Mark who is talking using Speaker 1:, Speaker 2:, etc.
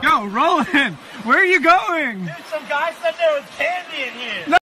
Speaker 1: Yo, Roland, where are you going?
Speaker 2: Dude, some guy said there was candy in here.
Speaker 1: No.